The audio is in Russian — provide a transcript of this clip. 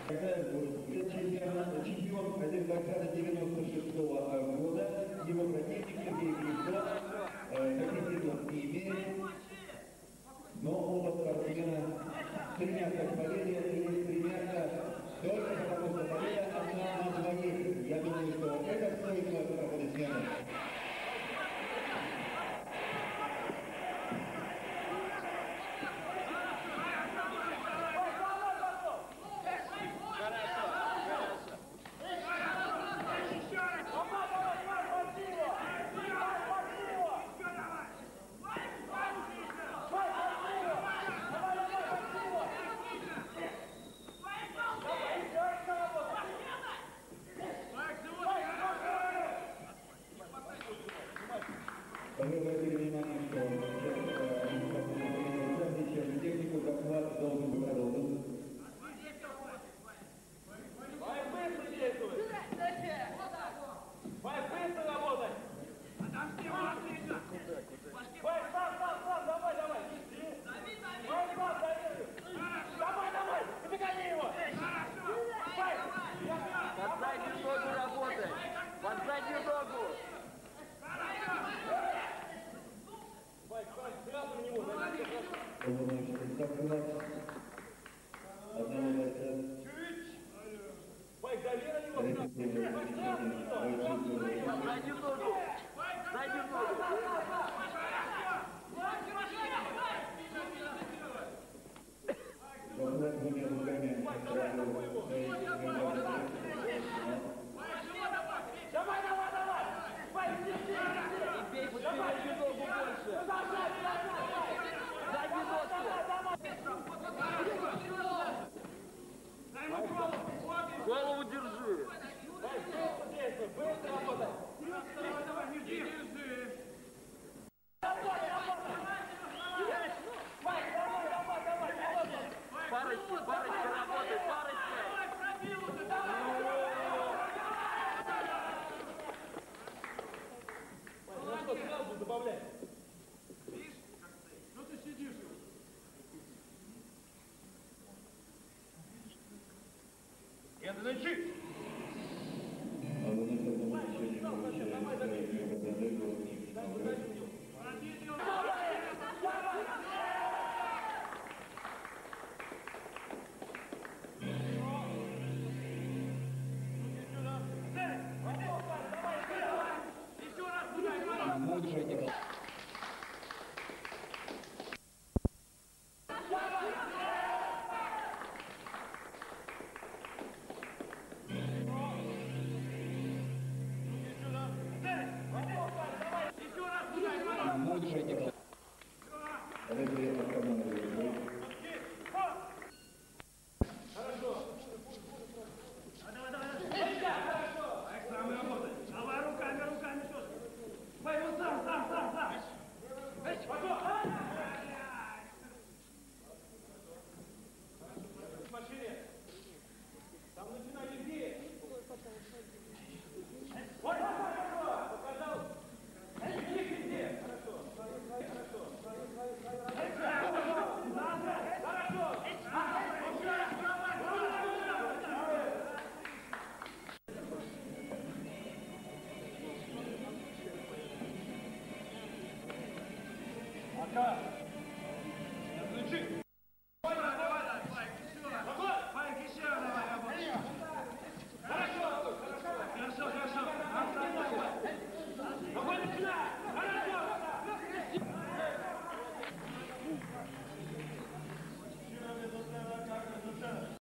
Чемпион Азербайджана 96-го года, его противник Сергей Грибков, каких не имеет, но оба спортсмена стремятся к победе и стремятся только потому, что победа одна на двоих. Я думаю, что это стоит ваших аплодисментов. Вы обратили внимание, что технику захват должен быть продолжен. Голову держи! Парочки, работай, парочки! Ну что, сразу добавляй. Видишь, как стоит? Ну ты сидишь. Это начи! Пока.